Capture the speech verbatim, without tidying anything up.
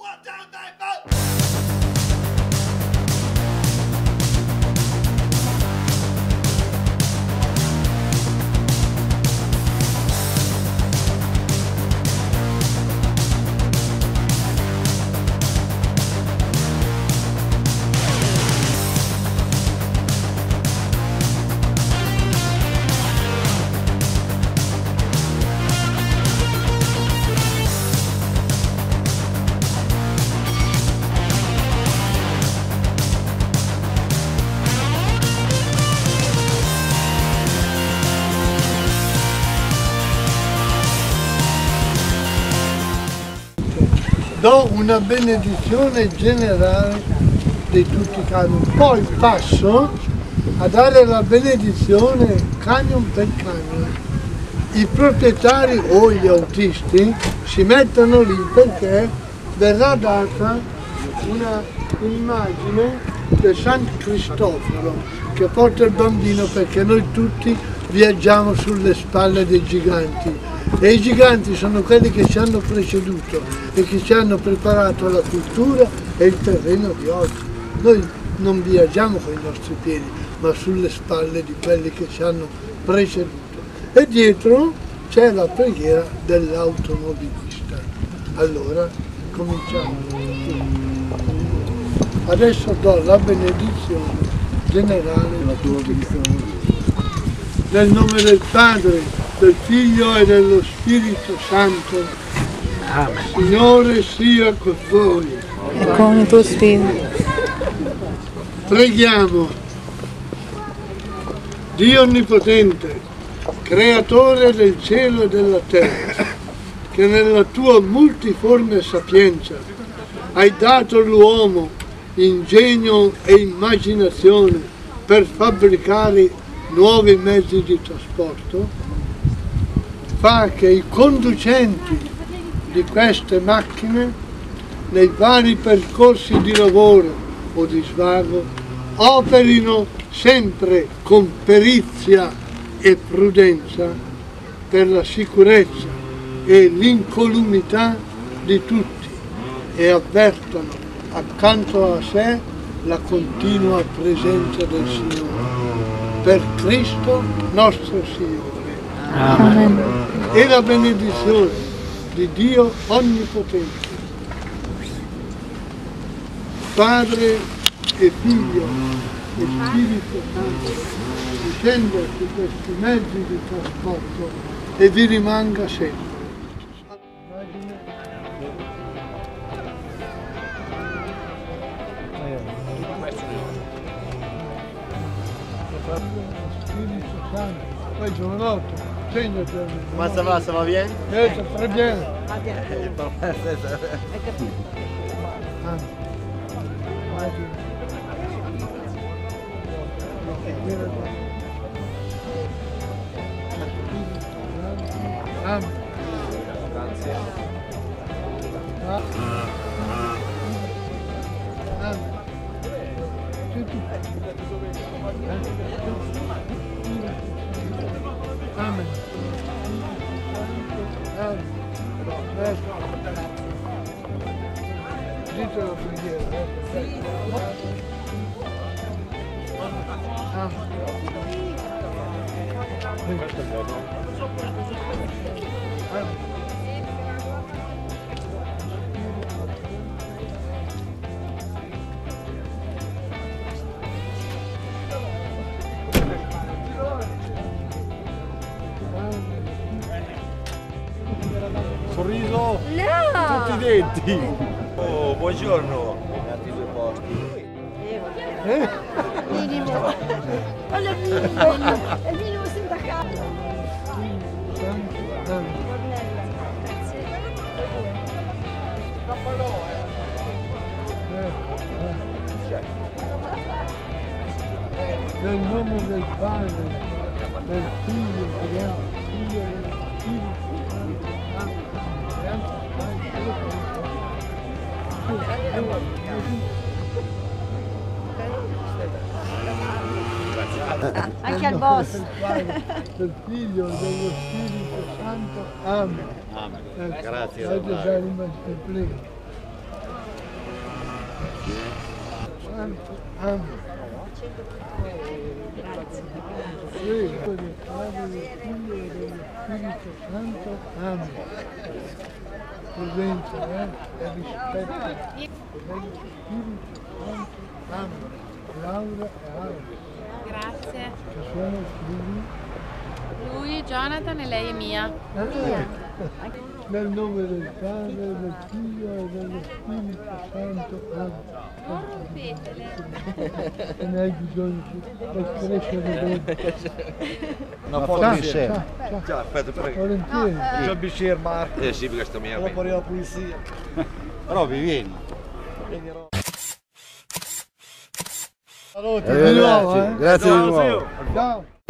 Do una benedizione generale di tutti i camion, poi passo a dare la benedizione camion per camion. I proprietari o gli autisti si mettono lì perché verrà data un'immagine del San Cristoforo che porta il bambino, perché noi tutti viaggiamo sulle spalle dei giganti. E i giganti sono quelli che ci hanno preceduto e che ci hanno preparato la cultura e il terreno di oggi. Noi non viaggiamo con i nostri piedi, ma sulle spalle di quelli che ci hanno preceduto. E dietro c'è la preghiera dell'automobilista. Allora cominciamo. Adesso do la benedizione generale a tutti. Nel nome del Padre, del Figlio e dello Spirito Santo. Amen. Signore sia con voi. E con il tuo spirito. Preghiamo. Dio Onnipotente, Creatore del cielo e della terra, che nella tua multiforme sapienza hai dato all'uomo ingegno e immaginazione per fabbricare nuovi mezzi di trasporto, fa che i conducenti di queste macchine nei vari percorsi di lavoro o di svago operino sempre con perizia e prudenza per la sicurezza e l'incolumità di tutti e avvertano accanto a sé la continua presenza del Signore. Per Cristo nostro Signore. Amen. E la benedizione di Dio Onnipotente, Padre e Figlio e Spirito Santo, discenda su questi mezzi di trasporto e vi rimanga sempre. Spirito Santo, poi giovanotto, segnati. Ma ça va, ça va bien? Eh, ça très bien. Ah, bien. Parfait, c'est ça. Hai capito? Ah. Ah. Grazie. Ah. Ah. Amen. Amen. Dite la preghiera. Amen. Sorriso? No! Tutti i denti! Oh, buongiorno! Altri due posti. Eh? Minimo. Olha minimo. È minimo sindacato. Nel nome del Padre, del Figlio e del Figlio e del Spirito Santo. Anche al boss. Del Padre, del Figlio e dello Spirito Santo. Amen. Amen. Ecco, Grazie. oggi saremo in prego. Santo, amen. Sì, del Padre, del Figlio e dello Spirito Santo, amen. Prudenza, eh? E rispetto dello Spirito Santo, amen. Laura e Laura, Grazie. che sono figli. Lui è Jonathan e lei è Mia. Nel nome del Padre, del Figlio e dello Spirito Santo, amen. E ne hai bisogno per crescere bene. Una foto Ciao, insieme. ciao, ciao. Ciao, aspetta, prego. Volentieri. C'è il bicchiere Marco. Eh sì, perché sto mia. Dopo arriva la polizia. Roby, vieni. Salute, di nuovo, eh. Grazie di nuovo. Ciao.